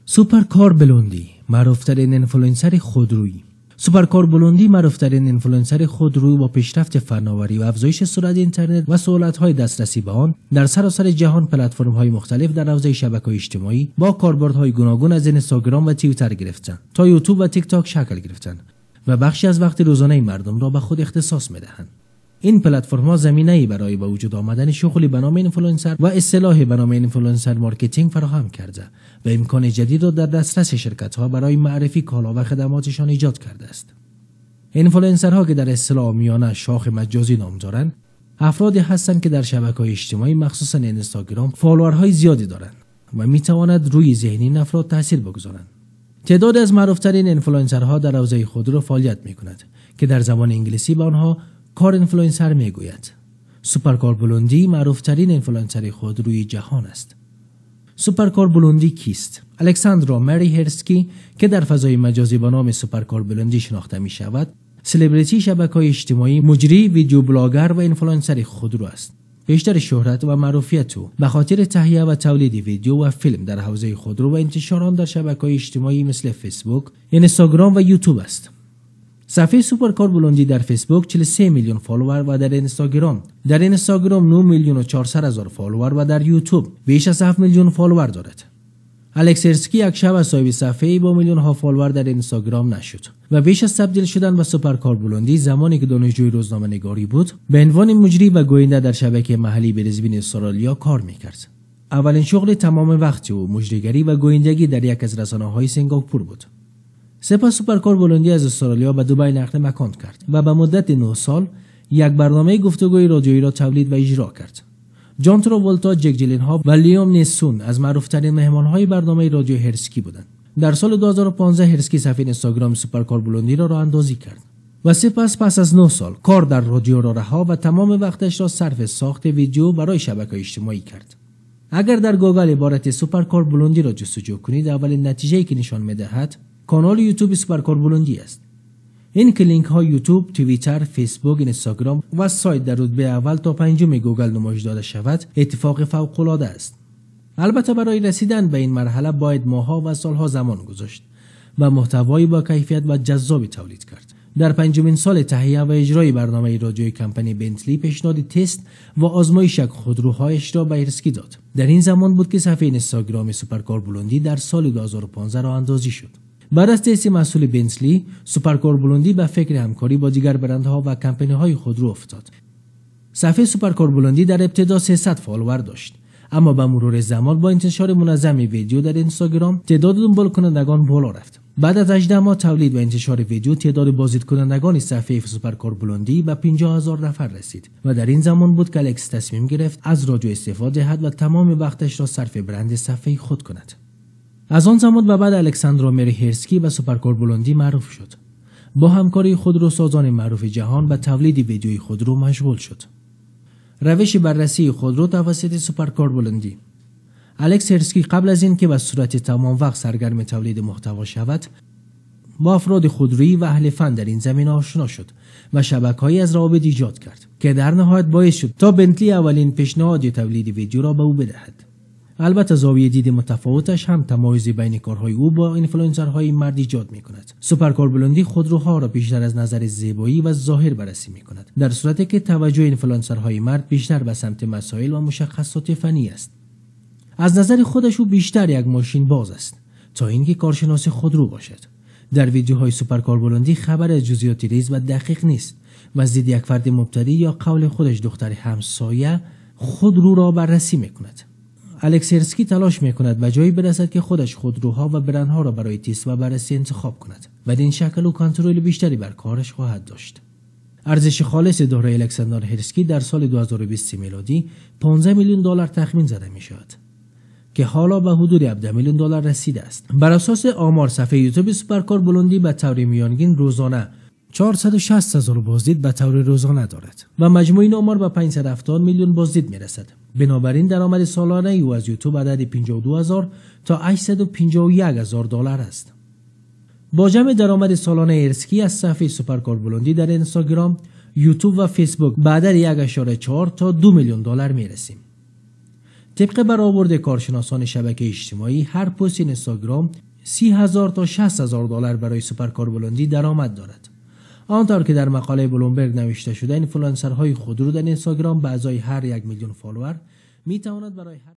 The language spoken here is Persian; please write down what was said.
سوپرکار بلوندی، معروف‌ترین اینفلوئنسر خودرویی. سوپرکار بلوندی معروف‌ترین اینفلوئنسر خودرویی با پیشرفت فناوری و افزایش سرعت اینترنت و سهولت‌های دسترسی به آن در سراسر جهان پلتفرم‌های مختلف در حوزه شبکه‌های اجتماعی با کاربردهای گوناگون از اینستاگرام و توییتر گرفتند تا یوتیوب و تیک تاک شکل گرفتند و بخشی از وقت روزانه مردم را به خود اختصاص می‌دهند. این پلتفرم‌ها زمینه‌ای برای به وجود آمدن شغلی به نام اینفلوئنسر و اصطلاح به نام اینفلوئنسر مارکتینگ فراهم کرده و امکان جدید را در دسترس شرکت‌ها برای معرفی کالا و خدماتشان ایجاد کرده است. اینفلوئنسرها که در اصطلاح عامیانه شاخ مجازی نام دارند، افرادی هستند که در شبکه‌های اجتماعی مخصوصاً اینستاگرام فالوورهای زیادی دارند و می‌توانند روی ذهنی افراد تاثیر بگذارند. تعداد از معروف‌ترین اینفلوئنسرها در حوزه خودرو فعالیت می‌کنند که در زبان انگلیسی به آنها کار اینفلوئنسر میگوید. سوپرکار بلوندی معروف‌ترین اینفلوئنسر خودروی جهان است. سوپرکار بلوندی کیست؟ الکساندرا مری هرسکی که در فضای مجازی به نام سوپرکار بلوندی شناخته می شود، سلبریتی شبکه‌های اجتماعی، مجری، ویدیو بلاگر و اینفلوئنسر خودرو است. بیشتر شهرت و معروفیت او به خاطر تهیه و تولید ویدیو و فیلم در حوزه خودرو و انتشار آن در شبکه‌های اجتماعی مثل فیسبوک، اینستاگرام و یوتیوب است. صفحه سوپرکار بلوندی در فیسبوک 43 میلیون فالوور و در اینستاگرام 9 میلیون و 400 هزار فالوور و در یوتیوب بیش از 7 میلیون فالوور دارد. الکس هرسکی یک شب صاحب صفحه‌ای با میلیون ها فالوور در اینستاگرام نشد و بیش از تبدیل شدن به سوپرکار بلوندی زمانی که دانشجوی روزنامه‌نگاری بود، به عنوان مجری و گوینده در شبکه محلی بریزبین استرالیا کار می‌کرد. اولین شغل تمام وقت او مجریگری و گویندگی در یک از رسانه‌های سنگاپور بود. سپس سوپرکار بلوندی از استرالیا به دبی نقل مکان کرد و به مدت 9 سال یک برنامه گفتگوی رادیویی را تولید و اجرا کرد. جان تراولتا، جک جیلنهال و لیام نیسون از معروف‌ترین مهمان‌های برنامه رادیو هرسکی بودند. در سال 2015 هرسکی صفحه اینستاگرام سوپرکار بلوندی را راه اندازی کرد و سپس پس از 9 سال کار در رادیو را رها و تمام وقتش را صرف ساخت ویدیو برای شبکه‌های اجتماعی کرد. اگر در گوگل عبارت سوپرکار بلوندی را جستجو کنید، اولین نتیجه‌ای که نشان می‌دهد کانال یوتیوب سوپرکار بلوندی است. این که لینک ها یوتیوب، توییتر، فیسبوک، اینستاگرام و سایت در رتبه اول تا پنجم گوگل نمایش داده شود، اتفاق فوق‌العاده است. البته برای رسیدن به این مرحله باید ماه‌ها و سال‌ها زمان گذاشت و محتوایی با کیفیت و جذابی تولید کرد. در پنجمین سال تهیه و اجرای برنامه رادیویی کمپانی بنتلی پیشنهاد تست و آزمایش خودروهایش را به هرسکی داد. در این زمان بود که صفحه اینستاگرام سوپرکار بلوندی در سال 2015 راه اندازی شد. بعد از تست محصول بنتلی، سوپرکار بلوندی به فکر همکاری با دیگر برندها و کمپانی‌های خودرو افتاد. صفحه سوپرکار بلوندی در ابتدا 300 فالوور داشت، اما با مرور زمان با انتشار منظم ویدیو در اینستاگرام تعداد دنبال کنندگان بالا رفت. بعد از 18 ماه تولید و انتشار ویدیو، تعداد بازدید کنندگان صفحه سوپرکار بلوندی به 50,000 نفر رسید و در این زمان بود که الکس تصمیم گرفت از رادیو استفاده دهد و تمام وقتش را صرف برند صفحه خود کند. از آن زمان و بعد الکساندرا مری هرسکی و سوپرکار بلوندی معروف شد. با همکاری خودروسازان معروف جهان به تولید ویدیوی خودرو مشغول شد. روش بررسی خودرو توسط سوپرکار بلوندی. الکس هرسکی قبل از اینکه به صورت تمام وقت سرگرم تولید محتوا شود، با افراد خودرویی و اهل فن در این زمینه آشنا شد و شبکه‌ای از روابط ایجاد کرد که در نهایت باعث شد تا بنتلی اولین پیشنهاد تولید ویدیو را به او بدهد. البته زاویه دید متفاوتش هم تمایز بین کارهای او با اینفلوئنسرهای مرد ایجاد می‌کند. سوپرکار بلوندی خودروها را بیشتر از نظر زیبایی و ظاهر بررسی می‌کند، در صورتی که توجه اینفلوئنسرهای مرد بیشتر به سمت مسائل و مشخصات فنی است. از نظر خودش او بیشتر یک ماشین باز است تا اینکه کارشناس خودرو باشد. در ویدیوهای سوپرکار بلوندی خبر از جزئیات ریز و دقیق نیست و از دید یک فرد مبتدی یا قول خودش دختر همسایه خودرو را بررسی می‌کند. الکس هرسکی تلاش می‌کند به جایی برسد که خودش خودروها و برندها را برای تست و بررسی انتخاب کند و این شکل او کنترل بیشتری بر کارش خواهد داشت. ارزش خالص دارای الکساندرا هرسکی در سال 2020 میلادی 15 میلیون دلار تخمین زده می‌شود که حالا به حدود 17 میلیون دلار رسیده است. بر اساس آمار صفحه یوتیوب سوپرکار بلوندی به طور میانگین روزانه 460,000 بازدید به طور روزانه دارد و مجموع این آمار به 570 میلیون بازدید میرسد. بنابراین درآمد سالانه او از یوتیوب عدد 52,000 تا 851,000 دلار است. با جمع درآمد سالانه هرسکی از صفحه سوپرکار بلوندی در اینستاگرام، یوتیوب و فیسبوک به عدد 1.4 تا 2 میلیون دلار میرسیم. طبق برآورد کارشناسان شبکه اجتماعی، هر پست اینستاگرام 30,000 تا 60,000 دلار برای سوپرکار بلوندی درآمد دارد. آنطور که در مقاله بلومبرگ نوشته شده، اینفلوئنسرهای خودرو در اینستاگرام به ازای هر 1 میلیون فالوور می تواند برای